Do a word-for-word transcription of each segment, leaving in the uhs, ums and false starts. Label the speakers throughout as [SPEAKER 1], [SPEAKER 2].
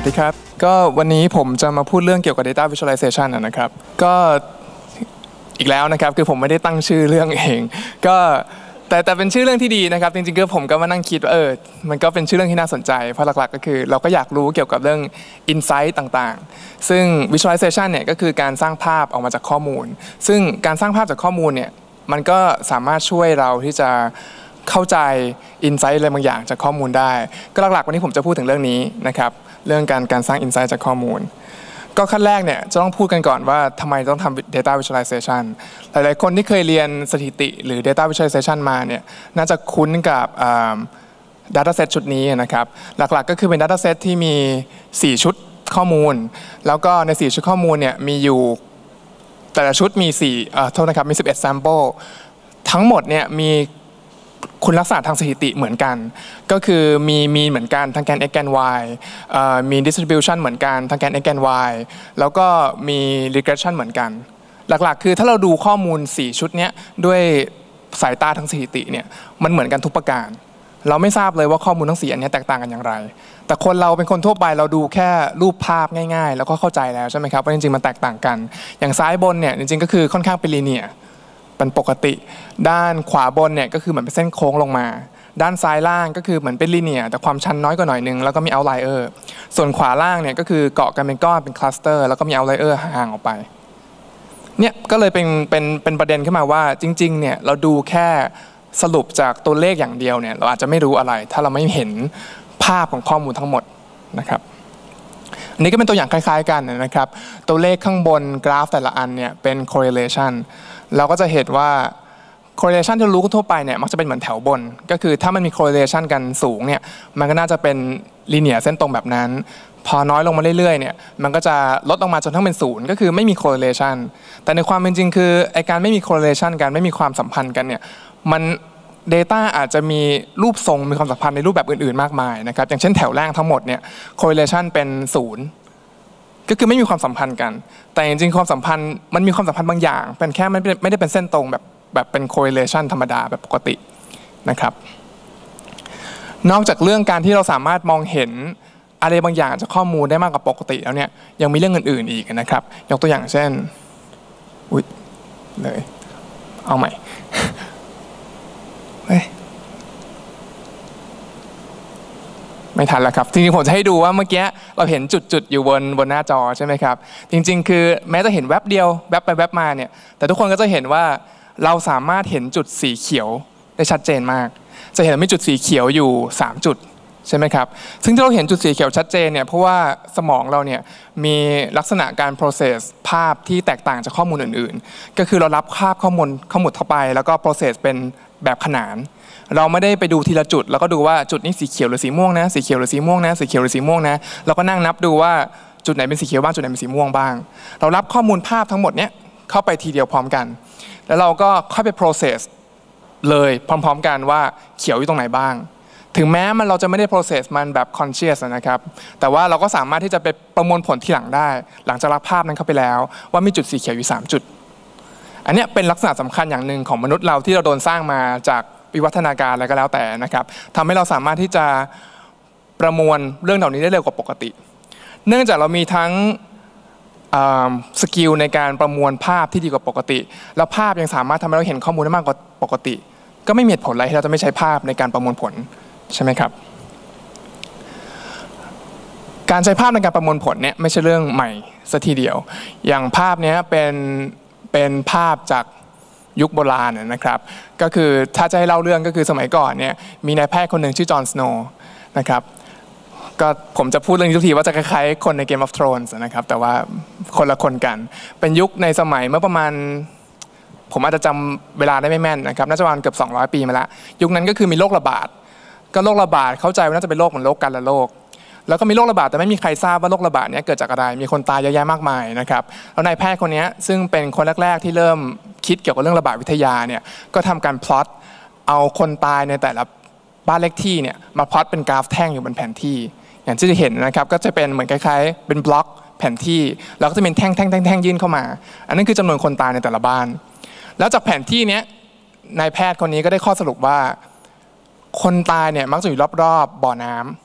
[SPEAKER 1] ดีครับก็วันนี้ผมจะมาพูดเรื่องเกี่ยวกับ data visualization นะครับก็อีกแล้วนะครับคือผมไม่ได้ตั้งชื่อเรื่องเองก็แต่แต่เป็นชื่อเรื่องที่ดีนะครับจริงๆก็ผมก็มานั่งคิดว่าเออมันก็เป็นชื่อเรื่องที่น่าสนใจเพราะหลักๆก็คือเราก็อยากรู้เกี่ยวกับเรื่อง insight ต่างๆซึ่ง visualization เนี่ยก็คือการสร้างภาพออกมาจากข้อมูลซึ่งการสร้างภาพจากข้อมูลเนี่ยมันก็สามารถช่วยเราที่จะเข้าใจ insight อะไรบางอย่างจากข้อมูลได้ก็หลักๆวันนี้ผมจะพูดถึงเรื่องนี้นะครับเรื่องการการสร้าง insight จากข้อมูลก็ขั้นแรกเนี่ยจะต้องพูดกันก่อนว่าทำไมต้องทำ data visualization หลายๆคนที่เคยเรียนสถิติหรือ data visualization มาเนี่ยน่าจะคุ้นกับ dataset ชุดนี้นะครับหลักๆก็คือเป็น dataset ที่มีสี่ชุดข้อมูลแล้วก็ในสี่ชุดข้อมูลเนี่ยมีอยู่แต่ละชุดมีสี่เอ่อโทษนะครับมีสิบเอ็ด sample ทั้งหมดเนี่ยมีคุณลักษณะทางสถิติเหมือนกันก็คือมีมีเหมือนกันทั้งแกน x แกน y มี distribution เหมือนกันทั้งแกน x แกน y แล้วก็มี regression เหมือนกันหลักๆคือถ้าเราดูข้อมูลสี่ชุดนี้ด้วยสายตาทางสถิติเนี่ยมันเหมือนกันทุกประการเราไม่ทราบเลยว่าข้อมูลทั้งสี่อันนี้แตกต่างกันอย่างไรแต่คนเราเป็นคนทั่วไปเราดูแค่รูปภาพง่ายๆแล้วก็เข้าใจแล้วใช่ไหมครับว่าจริงๆมันแตกต่างกันอย่างซ้ายบนเนี่ยจริงๆก็คือค่อนข้างเป็นลีเนียร์เป็นปกติด้านขวาบนเนี่ยก็คือเหมือนเป็นเส้นโค้งลงมาด้านซ้ายล่างก็คือเหมือนเป็นลีเนียร์แต่ความชันน้อยกว่าหน่อยนึงแล้วก็มีเอาท์ไลเออร์ส่วนขวาล่างเนี่ยก็คือเกาะกันเป็นก้อนเป็นคลัสเตอร์แล้วก็มีเอาท์ไลเออร์ห่างออกไปเนี่ยก็เลยเป็นเป็นเป็นประเด็นขึ้นมาว่าจริงๆเนี่ยเราดูแค่สรุปจากตัวเลขอย่างเดียวเนี่ยเราอาจจะไม่รู้อะไรถ้าเราไม่เห็นภาพของข้อมูลทั้งหมดนะครับอันนี้ก็เป็นตัวอย่างคล้ายๆกันนะครับตัวเลขข้างบนกราฟแต่ละอันเนี่ยเป็น correlation เราก็จะเห็นว่า correlation ที่รู้ทั่วไปเนี่ยมักจะเป็นเหมือนแถวบนก็คือถ้ามันมี correlation กันสูงเนี่ยมันก็น่าจะเป็น linear เส้นตรงแบบนั้นพอน้อยลงมาเรื่อยๆเนี่ยมันก็จะลดลงมาจนทั้งเป็นศูนย์ก็คือไม่มี correlation แต่ในความเป็นจริงคือไอการไม่มี correlation กันไม่มีความสัมพันธ์กันเนี่ยมัน data อาจจะมีรูปทรงมีความสัมพันธ์ในรูปแบบอื่นๆมากมายนะครับอย่างเช่นแถวล่างทั้งหมดเนี่ย correlation เป็นศูนย์ก็คือไม่มีความสัมพันธ์กันแต่จริงๆความสัมพันธ์มันมีความสัมพันธ์บางอย่างเป็นแค่ไม่ไม่ได้เป็นเส้นตรงแบบแบบเป็น correlation ธรรมดาแบบปกตินะครับนอกจากเรื่องการที่เราสามารถมองเห็นอะไรบางอย่างจากข้อมูลได้มากกว่าปกติแล้วเนี่ยยังมีเรื่องอื่นๆอีกนะครับยกตัวอย่างเช่นอุ๊ยเลยเอาใหม่เฮ้ยไม่ทันแล้วครับจริงๆผมจะให้ดูว่าเมื่อกี้เราเห็นจุดๆอยู่บนบนหน้าจอใช่ไหมครับจริงๆคือแม้จะเห็นแวบเดียวแวบไปแวบมาเนี่ยแต่ทุกคนก็จะเห็นว่าเราสามารถเห็นจุดสีเขียวได้ชัดเจนมากจะเห็นมีจุดสีเขียวอยู่สามจุดใช่ไหมครับซึ่งที่เราเห็นจุดสีเขียวชัดเจนเนี่ยเพราะว่าสมองเราเนี่ยมีลักษณะการ process ภาพที่แตกต่างจากข้อมูลอื่นๆก็คือเรารับภาพข้อมูลข้อมูลเข้าไปแล้วก็ process เป็นแบบขนานเราไม่ได้ไปดูทีละจุดแล้วก็ดูว่าจุดนี้สีเขียวหรือสีม่วงนะสีเขียวหรือสีม่วงนะสีเขียวหรือสีม่วงนะเราก็นั่งนับดูว่าจุดไหนเป็นสีเขียวบ้างจุดไหนเป็นสีม่วงบ้างเรารับข้อมูลภาพทั้งหมดเนี้ยเข้าไปทีเดียวพร้อมกันแล้วเราก็ค่อยไป process เลยพร้อมๆกันว่าเขียวอยู่ตรงไหนบ้างถึงแม้มันเราจะไม่ได้ process มันแบบ conscious นะครับแต่ว่าเราก็สามารถที่จะไปประมวลผลทีหลังได้หลังจากรับภาพนั้นเข้าไปแล้วว่ามีจุดสีเขียวอยู่สามจุดอันนี้เป็นลักษณะสำคัญอย่างหนึ่งของมนุษย์เราที่เราโดนสร้างมาจากวิวัฒนาการอะไรก็แล้วแต่นะครับทำให้เราสามารถที่จะประมวลเรื่องเหล่านี้ได้เร็วกว่าปกติเนื่องจากเรามีทั้งสกิลในการประมวลภาพที่ดีกว่าปกติแล้วภาพยังสามารถทำให้เราเห็นข้อมูลได้มากกว่าปกติก็ไม่มีเหตุผลอะไรที่เราจะไม่ใช้ภาพในการประมวลผลใช่ไหมครับการใช้ภาพในการประมวลผลเนี่ยไม่ใช่เรื่องใหม่สัทีเดียวอย่างภาพนี้เป็นเป็นภาพจากยุคโบราณนะครับก็คือถ้าจะให้เล่าเรื่องก็คือสมัยก่อนเนี่ยมีนายแพทย์คนหนึ่งชื่อจอห์นสโนว์นะครับก็ผมจะพูดเรื่องนี้ทุกทีว่าจะคล้ายๆคนใน Game of Thrones นะครับแต่ว่าคนละคนกันเป็นยุคในสมัยเมื่อประมาณผมอาจจะจำเวลาได้ไม่แม่นนะครับน่าจะประมาณเกือบสองร้อยปีมาแล้วยุคนั้นก็คือมีโรคระบาดก็โรคระบาดเข้าใจว่าน่าจะเป็นโรคเหมือนโรคกาฬโรคแล้วก็มีโรคระบาดแต่ไม่มีใครทราบว่าโรคระบาดนี้เกิดจากอะไรมีคนตายเยอะแยะมากมายนะครับแล้วนายแพทย์คนนี้ซึ่งเป็นคนแรกๆที่เริ่มคิดเกี่ยวกับเรื่องระบาดวิทยาเนี่ยก็ทำการพลอตเอาคนตายในแต่ละบ้านเลขที่เนี่ยมาพลอตเป็นกราฟแท่งอยู่บนแผนที่อย่างที่จะเห็นนะครับก็จะเป็นเหมือนคล้ายๆเป็นบล็อกแผนที่แล้วก็จะเป็นแท่งแท่งแท่งแท่งยื่นเข้ามาอันนั้นคือจำนวนคนตายในแต่ละบ้านแล้วจากแผนที่นี้นายแพทย์คนนี้ก็ได้ข้อสรุปว่าคนตายเนี่ยมักจะอยู่รอบๆบ่อน้ำ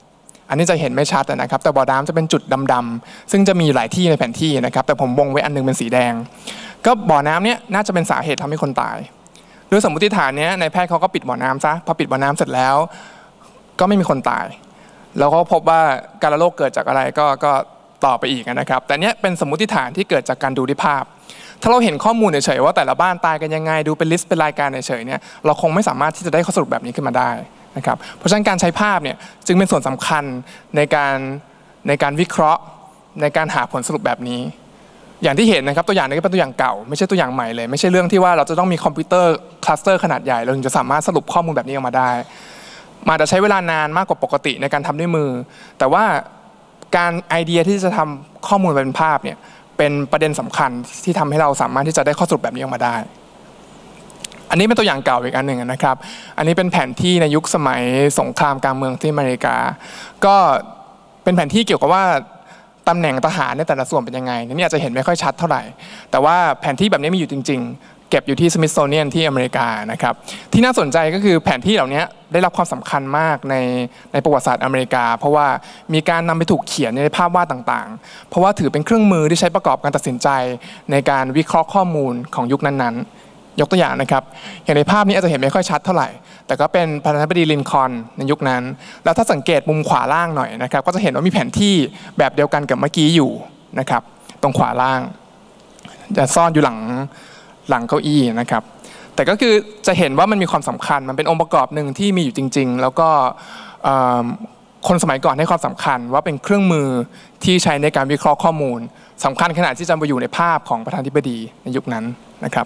[SPEAKER 1] อันนี้จะเห็นไม่ชัดนะครับแต่บ่อน้ำจะเป็นจุดดำๆซึ่งจะมีหลายที่ในแผนที่นะครับแต่ผมวงไว้อันนึงเป็นสีแดงก็บ่อน้ำเนี้ยน่าจะเป็นสาเหตุทำให้คนตายโดยสมมติฐานเนี้ยในแพทย์เขาก็ปิดบ่อน้ำซะพอปิดบ่อน้ำเสร็จแล้วก็ไม่มีคนตายแล้วก็พบว่าการโรคเกิดจากอะไรก็ก็ต่อไปอีกนะครับแต่เนี้ยเป็นสมมติฐานที่เกิดจากการดูด้วยภาพถ้าเราเห็นข้อมูลเฉยๆว่าแต่ละบ้านตายกันยังไงดูเป็นลิสต์เป็นรายการเฉยๆเนี่ยเราคงไม่สามารถที่จะได้ข้อสรุปแบบนี้ขึ้นมาได้นะครับเพราะฉะนั้นการใช้ภาพเนี่ยจึงเป็นส่วนสำคัญในการในการวิเคราะห์ในการหาผลสรุปแบบนี้อย่างที่เห็นนะครับตัวอย่างนี้ก็เป็นตัวอย่างเก่าไม่ใช่ตัวอย่างใหม่เลยไม่ใช่เรื่องที่ว่าเราจะต้องมีคอมพิวเตอร์คลัสเตอร์ขนาดใหญ่เราถึงจะสามารถสรุปข้อมูลแบบนี้ออกมาได้มาจะใช้เวลานานมากกว่าปกติในการทำด้วยมือแต่ว่าการไอเดียที่จะทำข้อมูลเป็นภาพเนี่ยเป็นประเด็นสำคัญที่ทำให้เราสามารถที่จะได้ข้อสรุปแบบนี้ออกมาได้อันนี้เป็นตัวอย่างเก่าอีกอันหนึ่งนะครับอันนี้เป็นแผนที่ในยุคสมัยสงครามกลางเมืองที่อเมริกาก็เป็นแผนที่เกี่ยวกับว่าตำแหน่งทหารในแต่ละส่วนเป็นยังไงนี่อาจจะเห็นไม่ค่อยชัดเท่าไหร่แต่ว่าแผนที่แบบนี้มีอยู่จริงๆเก็บอยู่ที่ Smithsonian ที่อเมริกานะครับที่น่าสนใจก็คือแผนที่เหล่านี้ได้รับความสำคัญมากในในประวัติศาสตร์อเมริกาเพราะว่ามีการนำไปถูกเขียนในภาพวาดต่างๆเพราะว่าถือเป็นเครื่องมือที่ใช้ประกอบการตัดสินใจในการวิเคราะห์ข้อมูลของยุคนั้นๆยกตัวอย่างนะครับอย่างในภาพนี้อาจจะเห็นไม่ค่อยชัดเท่าไหร่แต่ก็เป็นประธานาธิบดีลินคอล์นในยุคนั้นแล้วถ้าสังเกตมุมขวาล่างหน่อยนะครับก็จะเห็นว่ามีแผนที่แบบเดียวกันกับเมื่อกี้อยู่นะครับตรงขวาล่างจะซ่อนอยู่หลังหลังเก้าอี้นะครับแต่ก็คือจะเห็นว่ามันมีความสำคัญมันเป็นองค์ประกอบหนึ่งที่มีอยู่จริงๆแล้วก็คนสมัยก่อนให้ความสำคัญว่าเป็นเครื่องมือที่ใช้ในการวิเคราะห์ข้อมูลสำคัญขนาดที่จะมาอยู่ในภาพของประธานาธิบดีในยุคนั้นนะครับ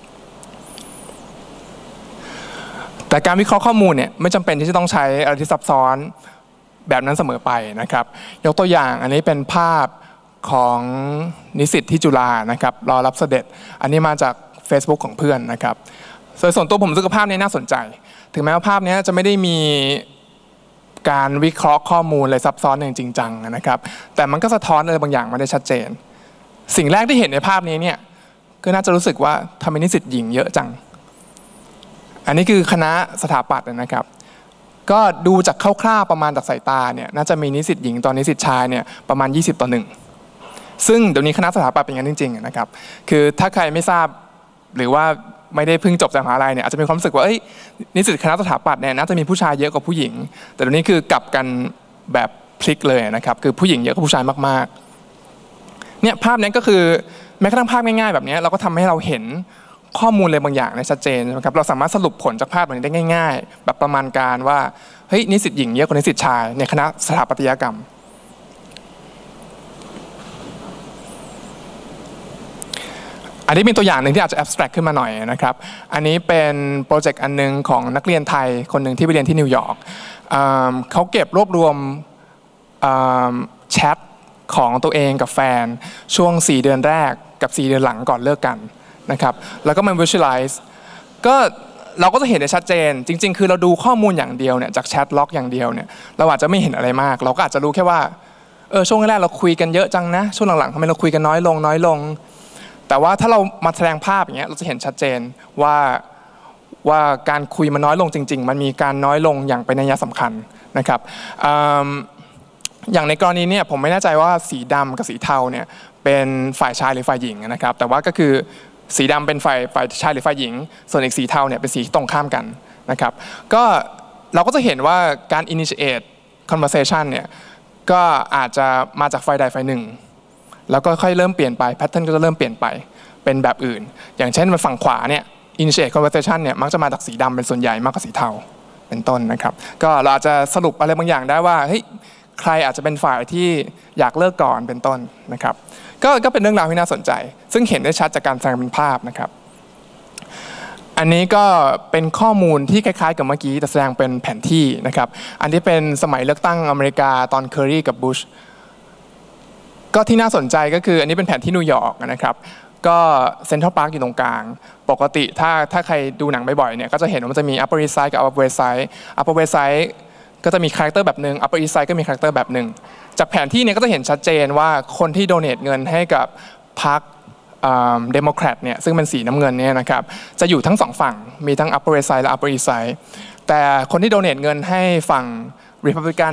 [SPEAKER 1] แต่การวิเคราะห์ข้อมูลเนี่ยไม่จำเป็นที่จะต้องใช้อะไรที่ซับซ้อนแบบนั้นเสมอไปนะครับยกตัวอย่างอันนี้เป็นภาพของนิสิตที่จุฬานะครับรอรับเสด็จอันนี้มาจาก Facebook ของเพื่อนนะครับส่วนตัวผมรู้สึกว่าภาพนี้น่าสนใจถึงแม้ว่าภาพนี้จะไม่ได้มีการวิเคราะห์ข้อมูลอะไรซับซ้อนอย่างจริงจังนะครับแต่มันก็สะท้อนอะไรบางอย่างมาได้ชัดเจนสิ่งแรกที่เห็นในภาพนี้เนี่ยก็น่าจะรู้สึกว่าทำไมนิสิตหญิงเยอะจังอันนี้คือคณะสถาปัตย์นะครับก็ดูจากคร่าวๆประมาณจากสายตาเนี่ยน่าจะมีนิสิตหญิงต่อนิสิตชายเนี่ยประมาณยี่สิบต่อหนึ่งซึ่งเดี๋ยวนี้คณะสถาปัตย์เป็นอย่างนั้นจริงๆนะครับคือถ้าใครไม่ทราบหรือว่าไม่ได้เพิ่งจบจากมหาลัยเนี่ยอาจจะมีความรู้สึกว่านิสิตคณะสถาปัตย์เนี่ยน่าจะมีผู้ชายเยอะกว่าผู้หญิงแต่เดี๋ยวนี้คือกลับกันแบบพลิกเลยนะครับคือผู้หญิงเยอะกว่าผู้ชายมากๆเนี่ยภาพนี้ก็คือแม้กระทั่งภาพง่ายๆแบบนี้เราก็ทำให้เราเห็นข้อมูลอะไรบางอย่างในชัดเจนนะครับเราสามารถสรุปผลจากภาพแบบนี้ได้ง่ายๆแบบประมาณการว่าเฮ้ยนิสิตหญิงเยอะกว่านิสิตชายในคณะสถาปัตยกรรมอันนี้เป็นตัวอย่างหนึ่งที่อาจจะ abstract ขึ้นมาหน่อยนะครับอันนี้เป็นโปรเจกต์อันนึงของนักเรียนไทยคนหนึ่งที่ไปเรียนที่นิวยอร์กเขาเก็บรวบรวมแชทของตัวเองกับแฟนช่วงสี่เดือนแรกกับสี่เดือนหลังก่อนเลิกกันนะครับแล้วก็มา visualize ก็เราก็จะเห็นได้ชัดเจนจริงๆคือเราดูข้อมูลอย่างเดียวเนี่ยจากแชทล็อกอย่างเดียวเนี่ยเราอาจจะไม่เห็นอะไรมากเราก็อาจจะรู้แค่ว่าเออช่วงแรกเราคุยกันเยอะจังนะช่วงหลังๆทำไมเราคุยกันน้อยลงน้อยลงแต่ว่าถ้าเรามาแสดงภาพอย่างเงี้ยเราจะเห็นชัดเจนว่าว่าการคุยมันน้อยลงจริงๆมันมีการน้อยลงอย่างเป็นนัยสำคัญนะครับอย่างในกรณีเนี่ยผมไม่แน่ใจว่าสีดำกับสีเทาเนี่ยเป็นฝ่ายชายหรือฝ่ายหญิงนะครับแต่ว่าก็คือสีดำเป็นฝ่ายฝ่ายชายหรือฝ่ายหญิงส่วนอีกสีเทาเนี่ยเป็นสีตรงข้ามกันนะครับก็เราก็จะเห็นว่าการ initiate conversation เนี่ยก็อาจจะมาจากฝ่ายใดฝ่ายหนึ่งแล้วก็ค่อยเริ่มเปลี่ยนไปแพทเทิร์นก็จะเริ่มเปลี่ยนไปเป็นแบบอื่นอย่างเช่นฝั่งขวาเนี่ย initiate conversation เนี่ยมักจะมาจากสีดำเป็นส่วนใหญ่มากกว่าสีเทาเป็นต้นนะครับก็เราอาจจะสรุปอะไรบางอย่างได้ว่าเฮ้ยใครอาจจะเป็นฝ่ายที่อยากเลิกก่อนเป็นต้นนะครับก็ก็เป็นเรื่องราวที่น่าสนใจซึ่งเห็นได้ชัดจากการแสดงเป็นภาพนะครับอันนี้ก็เป็นข้อมูลที่คล้ายๆกับเมื่อกี้แต่แสดงเป็นแผนที่นะครับอันที่เป็นสมัยเลือกตั้งอเมริกาตอนเคอร์รีกับบุชก็ที่น่าสนใจก็คืออันนี้เป็นแผนที่นิวยอร์กนะครับก็เซ็นทรัลพาร์คอยู่ตรงกลางปกติถ้าถ้าใครดูหนังบ่อยๆเนี่ยก็จะเห็นว่ามันจะมี Upper East Side กับ Upper West Side Upper West Side ก็จะมีคาแรคเตอร์แบบหนึ่ง Upper East Side ก็มีคาแรคเตอร์แบบหนึ่งจากแผนที่เนี่ยก็จะเห็นชัดเจนว่าคนที่โดเนทเงินให้กับพรรคเดโมแครตเนี่ยซึ่งเป็นสีน้ำเงินเนี่ยนะครับจะอยู่ทั้งสองฝั่งมีทั้ง Upper West Side และ Upper East Side แต่คนที่โดเนทเงินให้ฝั่ง Republican เนี่ย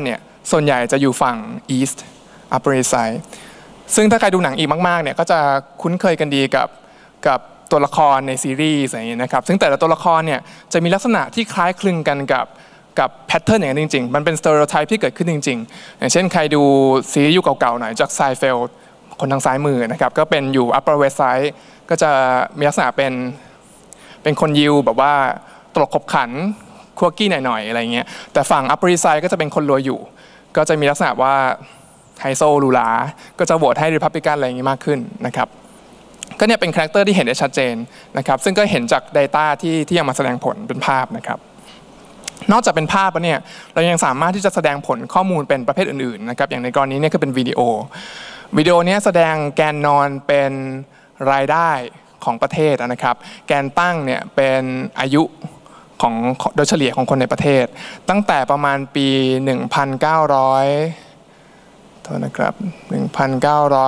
[SPEAKER 1] ส่วนใหญ่จะอยู่ฝั่ง East Upper East Side ซึ่งถ้าใครดูหนังอีกมากๆเนี่ยก็จะคุ้นเคยกันดีกับกับตัวละครในซีรีส์อย่างนี้นะครับซึ่งแต่ละตัวละครเนี่ยจะมีลักษณะที่คล้ายคลึงกันกับกับแพทเทิร์นอย่างนั้นจริงๆมันเป็นสเตอริโอไทป์ที่เกิดขึ้นจริงๆอย่างเช่นใครดูซีรีส์ยุคเก่าๆหน่อยจากไซเฟลคนทางซ้ายมือนะครับก็เป็นอยู่ Upper West Side ก็จะมีลักษณะเป็นเป็นคนยิวแบบว่าตลกขบขันควกี้หน่อยๆอะไรเงี้ยแต่ฝั่ง Upper East Side ก็จะเป็นคนรวยอยู่ก็จะมีลักษณะว่าไฮโซหรูหราก็จะโหวตให้ Republican อะไรอย่างนี้มากขึ้นนะครับก็เนี่ยเป็นคาแรคเตอร์ที่เห็นได้ชัดเจนนะครับซึ่งก็เห็นจาก Data ที่ที่ยังมาแสดงผลเป็นภาพนะครับนอกจากเป็นภาพแล้วเนี่ยเรายังสามารถที่จะแสดงผลข้อมูลเป็นประเภทอื่นๆนะครับอย่างในกรณีนี้คือเป็นวิดีโอวิดีโอนี้แสดงแกนนอนเป็นรายได้ของประเทศนะครับแกนตั้งเนี่ยเป็นอายุของโดยเฉลี่ยของคนในประเทศตั้งแต่ประมาณปี หนึ่งพันเก้าร้อย โทษนะครับ หนึ่งพันเก้าร้อย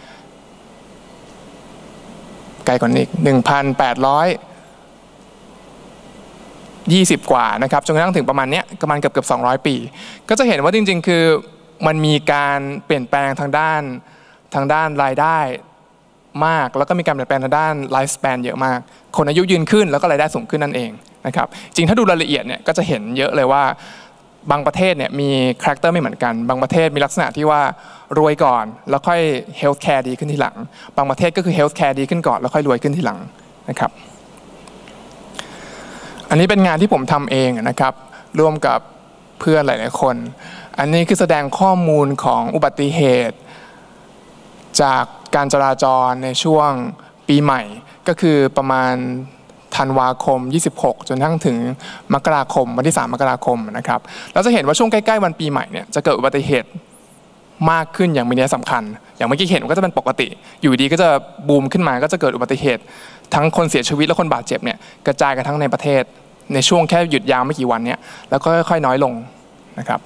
[SPEAKER 1] ไกลกว่านี้อีก หนึ่งพันแปดร้อยยี่สิบ กว่านะครับจนกระทั่งถึงประมาณนี้ประมาณเกือบเกือบสองร้อยปีก็จะเห็นว่าจริงๆคือมันมีการเปลี่ยนแปลงทางด้านทางด้านรายได้มากแล้วก็มีการเปลี่ยนแปลงทางด้านไลฟ์สเปนเยอะมากคนอายุยืนขึ้นแล้วก็รายได้สูงขึ้นนั่นเองนะครับจริงถ้าดูรายละเอียดเนี่ยก็จะเห็นเยอะเลยว่าบางประเทศเนี่ยมีคาแรคเตอร์ไม่เหมือนกันบางประเทศมีลักษณะที่ว่ารวยก่อนแล้วค่อยเฮลท์แคร์ดีขึ้นทีหลังบางประเทศก็คือเฮลท์แคร์ดีขึ้นก่อนแล้วค่อยรวยขึ้นทีหลังนะครับอันนี้เป็นงานที่ผมทำเองนะครับร่วมกับเพื่อนหลายๆคนอันนี้คือแสดงข้อมูลของอุบัติเหตุจากการจราจรในช่วงปีใหม่ก็คือประมาณธันวาคมยี่สิบหกจนทั้งถึงมกราคมวันที่สามมกราคมนะครับเราจะเห็นว่าช่วงใกล้ๆวันปีใหม่เนี่ยจะเกิดอุบัติเหตุมากขึ้นอย่างมีนัยสำคัญอย่างเมื่อกี้เห็นก็จะเป็นปกติอยู่ดีก็จะบูมขึ้นมาก็จะเกิดอุบัติเหตุทั้งคนเสียชีวิตและคนบาดเจ็บเนี่ยกระจายกันทั้งในประเทศในช่วงแค่หยุดยาวไม่กี่วันเนี่ยแล้วก็ค่อยๆน้อยลงนะครับ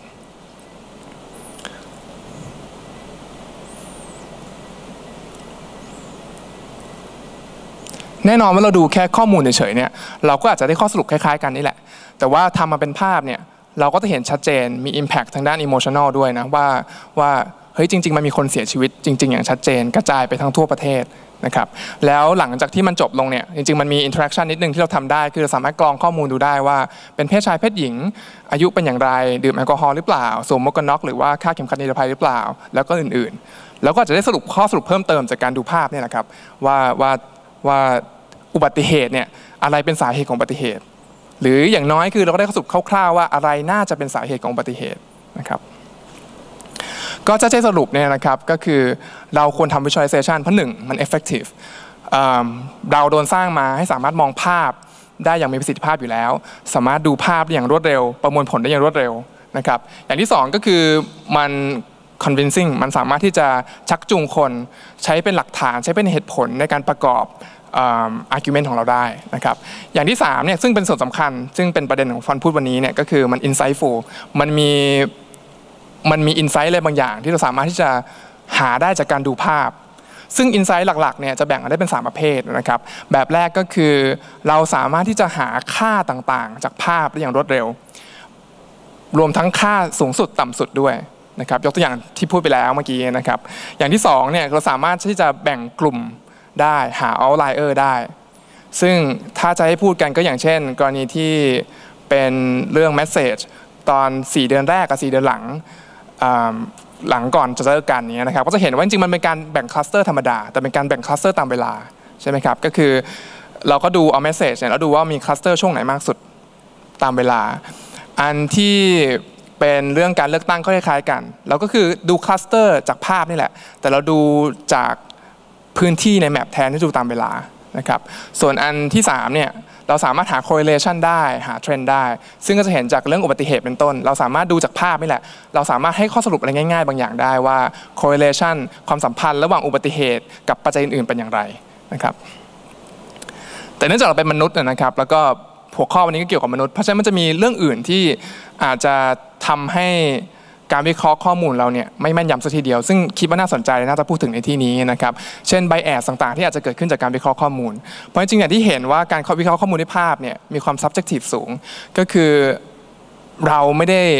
[SPEAKER 1] แน่นอนว่าเราดูแค่ข้อมูลเฉยๆเนี่ยเราก็อาจจะได้ข้อสรุปคล้ายๆกันนี่แหละแต่ว่าทำมาเป็นภาพเนี่ยเราก็จะเห็นชัดเจนมี impact ทางด้าน emotional ด้วยนะว่าว่าเฮ้ยจริงๆมันมีคนเสียชีวิตจริงๆอย่างชัดเจนกระจายไปทั้งทั่วประเทศนะครับแล้วหลังจากที่มันจบลงเนี่ยจริงๆมันมี interaction นิดนึงที่เราทำได้คือเราสามารถกรองข้อมูลดูได้ว่าเป็นเพศชายเพศหญิงอายุเป็นอย่างไรดื่มแอลกอฮอล์หรือเปล่าสวมหมวกกันน็อกหรือว่าคาดเข็มขัดนิรภัยหรือเปล่าแล้วก็อื่นๆแล้วก็จะได้สรุปข้อสรุปเพิ่มเติมจากการดูภาพเนี่ยนะครับว่าว่าว่าอุบัติเหตุเนี่ยอะไรเป็นสาเหตุของอุบัติเหตุหรืออย่างน้อยคือเราก็ได้ข้อสรุปคร่าวๆว่าอะไรน่าจะเป็นสาเหตุของอุบัติเหตุนะครับก็จะใช้สรุปเนี่ยนะครับก็คือเราควรทำ visualization เพราะหนึ่งมัน effective เราโดนสร้างมาให้สามารถมองภาพได้อย่างมีประสิทธิภาพอยู่แล้วสามารถดูภาพได้อย่างรวดเร็วประมวลผลได้อย่างรวดเร็วนะครับอย่างที่สองก็คือมัน convincing มันสามารถที่จะชักจูงคนใช้เป็นหลักฐานใช้เป็นเหตุผลในการประกอบargument ของเราได้นะครับอย่างที่สามเนี่ยซึ่งเป็นส่วนสำคัญซึ่งเป็นประเด็นของฟันพูดวันนี้เนี่ยก็คือมัน insightful มันมีมันมี insight อะไรบางอย่างที่เราสามารถที่จะหาได้จากการดูภาพซึ่ง insight หลักๆเนี่ยจะแบ่งกันได้เป็นสามประเภทนะครับแบบแรกก็คือเราสามารถที่จะหาค่าต่างๆจากภาพได้อย่างรวดเร็วรวมทั้งค่าสูงสุดต่ำสุดด้วยนะครับยกตัวอย่างที่พูดไปแล้วเมื่อกี้นะครับอย่างที่สองเนี่ยเราสามารถที่จะแบ่งกลุ่มได้หา outlier ได้ซึ่งถ้าจะให้พูดกันก็อย่างเช่นกรณีที่เป็นเรื่อง message ตอนสี่เดือนแรกกับสี่เดือนหลังหลังก่อนจะเจอกันนี้นะครับก็จะเห็นว่าจริงๆมันเป็นการแบ่งคลัสเตอร์ธรรมดาแต่เป็นการแบ่งคลัสเตอร์ตามเวลาใช่ไหมครับก็คือเราก็ดูเอา message เนี่ยแล้วดูว่ามีคลัสเตอร์ช่วงไหนมากสุดตามเวลาอันที่เป็นเรื่องการเลือกตั้งก็คล้ายๆกันเราก็คือดูคลัสเตอร์จากภาพนี่แหละแต่เราดูจากพื้นที่ในแมปแทนที่ดูตามเวลานะครับส่วนอันที่สามเนี่ยเราสามารถหา correlation ได้หาเทรนด์ได้ซึ่งก็จะเห็นจากเรื่องอุบัติเหตุเป็นต้นเราสามารถดูจากภาพนี่แหละเราสามารถให้ข้อสรุปอะไรง่ายๆบางอย่างได้ว่า correlation ความสัมพันธ์ระหว่างอุบัติเหตุกับปัจจัยอื่นๆเป็นอย่างไรนะครับแต่เนื่องจากเราเป็นมนุษย์นะครับแล้วก็หัวข้อวันนี้ก็เกี่ยวกับมนุษย์เพราะฉะนั้นมันจะมีเรื่องอื่นที่อาจจะทำให้การวิเคราะห์ข้อมูลเราเนี่ยไม่แม่นยำสักทีเดียวซึ่งคิดว่าน่าสนใจน่าจะพูดถึงในที่นี้นะครับเช่น bias ต่างๆที่อาจจะเกิดขึ้นจากการวิเคราะห์ข้อมูลเพราะจริงๆอย่างที่เห็นว่าการวิเคราะห์ข้อมูลในภาพเนี่ยมีความ subjective สูงก็คือเราไม่ได้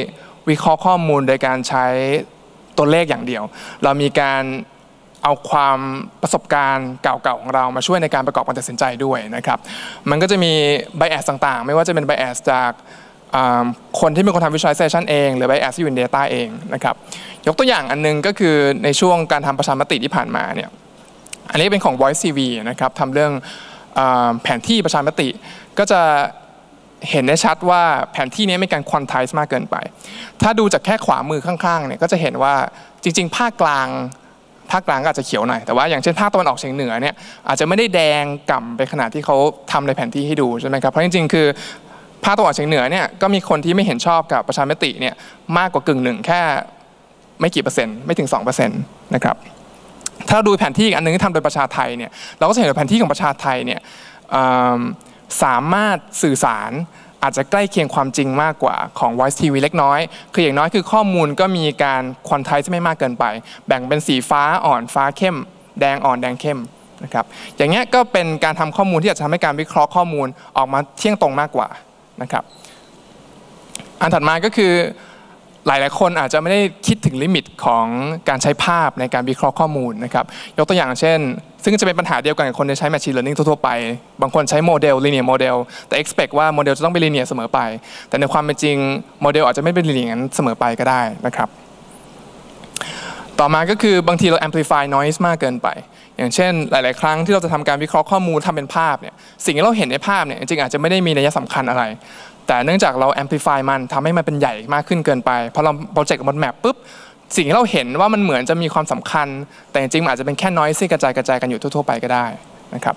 [SPEAKER 1] วิเคราะห์ข้อมูลโดยการใช้ตัวเลขอย่างเดียวเรามีการเอาความประสบการณ์เก่าๆของเรามาช่วยในการประกอบการตัดสินใจด้วยนะครับมันก็จะมี bias ต่างๆไม่ว่าจะเป็น bias จากคนที่เป็นคนทำ visualization เองหรือ bias ที่อยู่ใน data เองนะครับยกตัวอย่างอันนึงก็คือในช่วงการทำประชามติที่ผ่านมาเนี่ยอันนี้เป็นของ Voice ที วี นะครับทำเรื่องแผนที่ประชามติก็จะเห็นได้ชัดว่าแผนที่นี้มีการควอนไทซ์มากเกินไปถ้าดูจากแค่ขวามือข้างๆเนี่ยก็จะเห็นว่าจริงๆภาคกลางภาคกลางก็อาจจะเขียวหน่อยแต่ว่าอย่างเช่นภาคตะวันออกเฉียงเหนือเนี่ยอาจจะไม่ได้แดงก่ำไปขนาดที่เขาทำในแผนที่ให้ดูใช่ไหมครับเพราะจริงๆคือภาคตะวันออกเฉียงเหนือเนี่ยก็มีคนที่ไม่เห็นชอบกับประชามติเนี่ยมากกว่ากึ่งหนึ่งแค่ไม่กี่เปอร์เซ็นต์ไม่ถึง สองเปอร์เซ็นต์ นะครับถ้าดูแผนที่อีกอันนึงที่ทำโดยประชาไทยเนี่ยเราก็จะเห็นว่าแผนที่ของประชาไทยเนี่ยสามารถสื่อสารอาจจะใกล้เคียงความจริงมากกว่าของ Voice ที วี เล็กน้อยคืออย่างน้อยคือข้อมูลก็มีการควอนไทซ์ไม่มากเกินไปแบ่งเป็นสีฟ้าอ่อนฟ้าเข้มแดงอ่อนแดงเข้มนะครับอย่างเงี้ยก็เป็นการทำข้อมูลที่อาจจะทำให้การวิเคราะห์ข้อมูลออกมาเที่ยงตรงมากกว่านะครับอันถัดมาก็คือหลายๆคนอาจจะไม่ได้คิดถึงลิมิตของการใช้ภาพในการวิเคราะห์ข้อมูลนะครับยกตัวอย่างเช่นซึ่งจะเป็นปัญหาเดียวกันกับคนที่ใช้ Machine Learning ทั่วๆไปบางคนใช้โมเดล Linear Model แต่ expect ว่าโมเดลจะต้องเป็น Linear เสมอไปแต่ในความเป็นจริงโมเดลอาจจะไม่เป็น Linear อย่างนั้นเสมอไปก็ได้นะครับต่อมาก็คือบางทีเรา amplify noise มากเกินไปอย่างเช่นหลายๆครั้งที่เราจะทำการวิเคราะห์ข้อมูลทำเป็นภาพเนี่ยสิ่งที่เราเห็นในภาพเนี่ยจริงๆอาจจะไม่ได้มีนัยสำคัญอะไรแต่เนื่องจากเรา amplify มันทำให้มันเป็นใหญ่มากขึ้นเกินไปพอเราโปรเจกต์บนแมปปุ๊บสิ่งที่เราเห็นว่ามันเหมือนจะมีความสำคัญแต่จริงๆมันอาจจะเป็นแค่ noise ที่กระจายกระจายกันอยู่ทั่วๆไปก็ได้นะครับ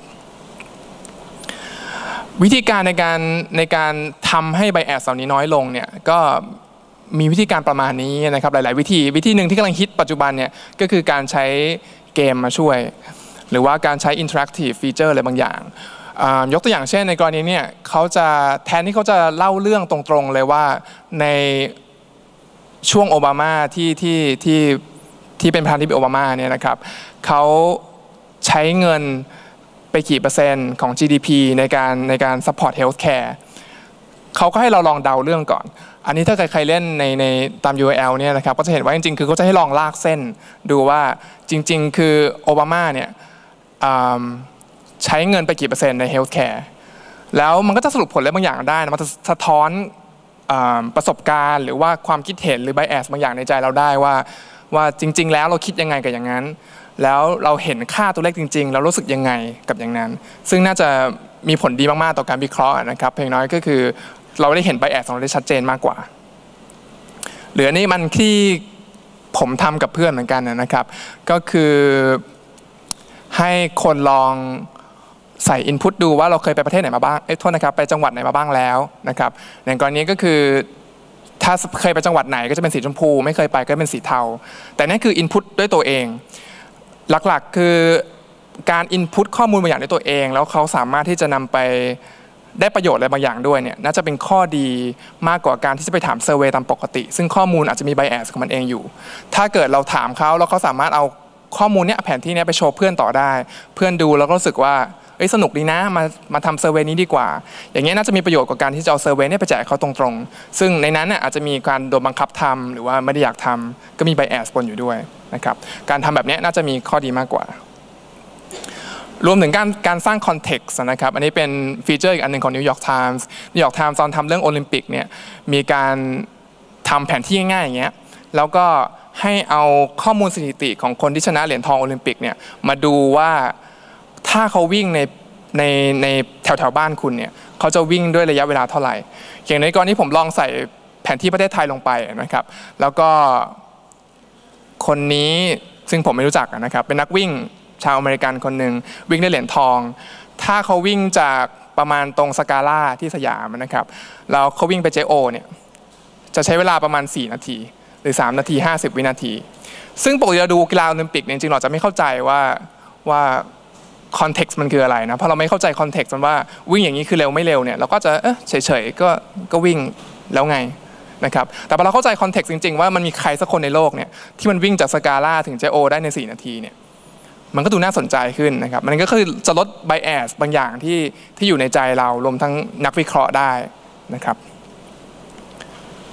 [SPEAKER 1] วิธีการในการในการทำให้ bias เหล่านี้น้อยลงเนี่ยก็มีวิธีการประมาณนี้นะครับหลายๆวิธีวิธีหนึ่งที่กำลังฮิตปัจจุบันเนี่ยก็คือการใช้เกมมาช่วยหรือว่าการใช้ interactive feature อะไรบางอย่างยกตัวอย่างเช่นในกรณีเนี่ยเขาจะแทนที่เขาจะเล่าเรื่องตรงๆเลยว่าในช่วงโอบามาที่ที่ที่ที่เป็นประธานาธิบดีโอบามาเนี่ยนะครับเขาใช้เงินไปกี่เปอร์เซ็นต์ของ จี ดี พี ในการในการ support healthcare เขาก็ให้เราลองเดาเรื่องก่อนอันนี้ถ้าใครๆเล่นในในตาม ยู อาร์ แอล เนี่ยนะครับก็จะเห็นว่าจริงๆคือเขาจะให้ลองลากเส้นดูว่าจริงๆคือโอบามาเนี่ยใช้เงินไปกี่เปอร์เซ็นต์ใน healthcare แล้วมันก็จะสรุปผลอะไรบางอย่างได้นะมันจะสะท้อนประสบการณ์หรือว่าความคิดเห็นหรือ bias บางอย่างในใจเราได้ว่าว่าจริงๆแล้วเราคิดยังไงกับอย่างนั้นแล้วเราเห็นค่าตัวเลขจริงๆเรารู้สึกยังไงกับอย่างนั้นซึ่งน่าจะมีผลดีมากๆต่อการวิเคราะห์นะครับเพียงน้อยก็คือเราได้เห็น bias ของเราได้ชัดเจนมากกว่าหรือนี่มันที่ผมทำกับเพื่อนเหมือนกันนะครับก็คือให้คนลองใส่ input ดูว่าเราเคยไปประเทศไหนมาบ้างเอ้ยโทษนะครับไปจังหวัดไหนมาบ้างแล้วนะครับอย่างกรณีก็คือถ้าเคยไปจังหวัดไหนก็จะเป็นสีชมพูไม่เคยไปก็เป็นสีเทาแต่นั่นคือ input ด้วยตัวเองหลักๆคือการ input ข้อมูลบางอย่างด้วยตัวเองแล้วเขาสามารถที่จะนำไปได้ประโยชน์อะไรบางอย่างด้วยเนี่ยน่าจะเป็นข้อดีมากกว่าการที่จะไปถามเซอร์เวย์ตามปกติซึ่งข้อมูลอาจจะมี bias ของมันเองอยู่ถ้าเกิดเราถามเขาแล้วเขาสามารถเอาข้อมูลเนี้ยแผนที่เนี้ยไปโชว์เพื่อนต่อได้เพื่อนดูแล้วก็รู้สึกว่าเอ้ยสนุกดีนะมามาทำเซอร์เวย์นี้ดีกว่าอย่างเงี้ยน่าจะมีประโยชน์กว่าการที่จะเอาเซอร์เวย์เนี่ยไปแจกเขาตรงๆซึ่งในนั้นน่ะอาจจะมีการโดนบังคับทำหรือว่าไม่ได้อยากทำก็มี bias ปนอยู่ด้วยนะครับการทำแบบนี้น่าจะมีข้อดีมากกว่ารวมถึงการการสร้างคอนเท็กซ์นะครับอันนี้เป็นฟีเจอร์อีกอันหนึ่งของ New York Times New York Times ตอนทำเรื่องโอลิมปิกเนี่ยมีการทำแผนที่ง่ายๆอย่างเงี้ยแล้วก็ให้เอาข้อมูลสถิติของคนที่ชนะเหรียญทองโอลิมปิกเนี่ยมาดูว่าถ้าเขาวิ่งในในในแถวแถวบ้านคุณเนี่ยเขาจะวิ่งด้วยระยะเวลาเท่าไหร่อย่างในกรณีผมลองใส่แผนที่ประเทศไทยลงไปนะครับแล้วก็คนนี้ซึ่งผมไม่รู้จักนะครับเป็นนักวิ่งชาวอเมริกันคนหนึ่งวิ่งได้เหรียญทองถ้าเขาวิ่งจากประมาณตรงสกาล่าที่สยามนะครับแล้วเขาวิ่งไปเจโอเนี่ยจะใช้เวลาประมาณสี่นาทีหรือสามนาทีห้าสิบวินาทีซึ่งปกติเราดูกีฬาโอลิมปิกจริงๆเราจะไม่เข้าใจว่าว่าคอนเท็กซ์มันคืออะไรนะเพราะเราไม่เข้าใจคอนเท็กซ์มันว่าวิ่งอย่างนี้คือเร็วไม่เร็วเนี่ยเราก็จะเออเฉยๆก็ก็วิ่งแล้วไงนะครับแต่พอเราเข้าใจคอนเท็กซ์จริงๆว่ามันมีใครสักคนในโลกเนี่ยที่มันวิ่งจากสกาล่าถึงเจโอได้ในสี่นาทีเนี่ยมันก็ดูน่าสนใจขึ้นนะครับมันก็คือจะลด bias บางอย่างที่ที่อยู่ในใจเรารวมทั้งนักวิเคราะห์ได้นะครับ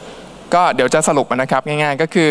[SPEAKER 1] ก็เดี๋ยวจะสรุปนะครับง่ายๆก็คือ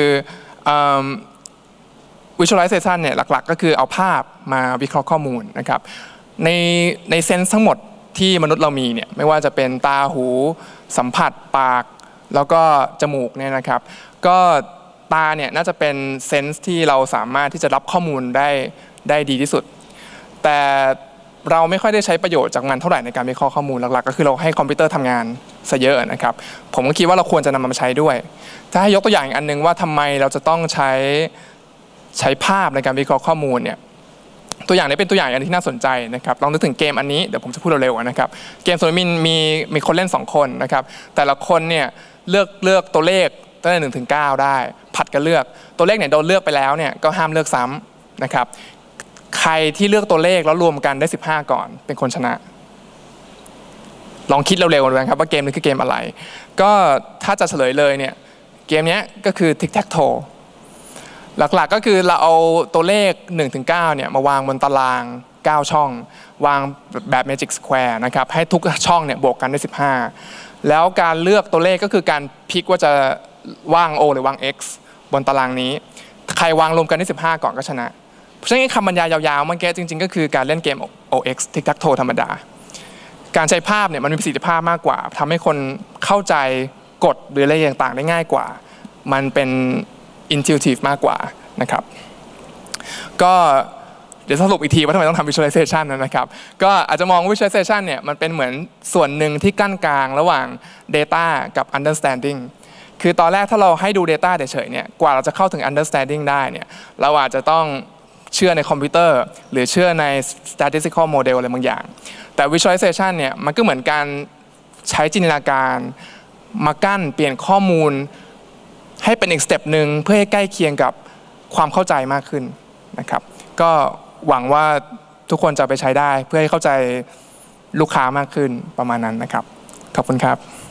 [SPEAKER 1] visualization เนี่ยหลักๆก็คือเอาภาพมาวิเคราะห์ข้อมูลนะครับในในเซนส์ทั้งหมดที่มนุษย์เรามีเนี่ยไม่ว่าจะเป็นตาหูสัมผัสปากแล้วก็จมูกเนี่ยนะครับก็ตาเนี่ยน่าจะเป็นเซนส์ที่เราสามารถที่จะรับข้อมูลได้ได้ดีที่สุดแต่เราไม่ค่อยได้ใช้ประโยชน์จากมันเท่าไหร่ในการวิเคราะห์ข้อมูลหลักๆก็คือเราให้คอมพิวเตอร์ทำงานซะเยอะนะครับผมก็คิดว่าเราควรจะนำมันมาใช้ด้วยถ้าให้ยกตัวอย่างอีกอันนึงว่าทำไมเราจะต้องใช้ใช้ภาพในการวิเคราะห์ข้อมูลเนี่ยตัวอย่างนี้เป็นตัวอย่างอันที่น่าสนใจนะครับลองนึกถึงเกมอันนี้เดี๋ยวผมจะพูดเร็วๆนะครับเกมโซนมินมีมีคนเล่นสองคนนะครับแต่ละคนเนี่ยเลือกเลือกตัวเลขตั้งแต่หนึ่งถึงเก้าได้ผัดกันเลือกตัวเลขเนี่ยโดนเลือกไปแล้วเนี่ยก็ห้ามเลือกซ้ำนะครับใครที่เลือกตัวเลขแล้วรวมกันได้สิบห้าก่อนเป็นคนชนะลองคิดเร็วๆดูนะครับว่าเกมนี้คือเกมอะไรก็ถ้าจะเฉลยเลยเนี่ยเกมนี้ก็คือ Tic Tac Toe หลักๆก็คือเราเอาตัวเลขหนึ่งถึงเก้าเนี่ยมาวางบนตารางเก้าช่องวางแบบ Magic Square นะครับให้ทุกช่องเนี่ยบวกกันได้สิบห้าแล้วการเลือกตัวเลขก็คือการพลิกว่าจะวาง O หรือวาง X บนตารางนี้ใครวางรวมกันได้สิบห้าก่อนก็ชนะเพราะฉะนั้นคำบรรยายยาวๆเมื่อกี้จริงๆก็คือการเล่นเกม โอ เอ็กซ์ Tic Tac Toe ธรรมดาการใช้ภาพเนี่ยมันมีประสิทธิภาพมากกว่าทำให้คนเข้าใจกฎหรืออะไรต่างๆได้ง่ายกว่ามันเป็น intuitive มากกว่านะครับก็เดี๋ยวสรุปอีกทีว่าทำไมต้องทำ visualization นะครับก็อาจจะมอง visualization เนี่ยมันเป็นเหมือนส่วนหนึ่งที่กั้นกลางระหว่าง data กับ understanding คือตอนแรกถ้าเราให้ดู data เฉยๆเนี่ยกว่าเราจะเข้าถึง understanding ได้เนี่ยเราอาจจะต้องเชื่อในคอมพิวเตอร์หรือเชื่อใน statistical model อะไรบางอย่างแต่ visualization เนี่ยมันก็เหมือนการใช้จินตนาการมากั้นเปลี่ยนข้อมูลให้เป็นอีกสเต็ปหนึ่งเพื่อให้ใกล้เคียงกับความเข้าใจมากขึ้นนะครับก็หวังว่าทุกคนจะไปใช้ได้เพื่อให้เข้าใจลูกค้ามากขึ้นประมาณนั้นนะครับขอบคุณครับ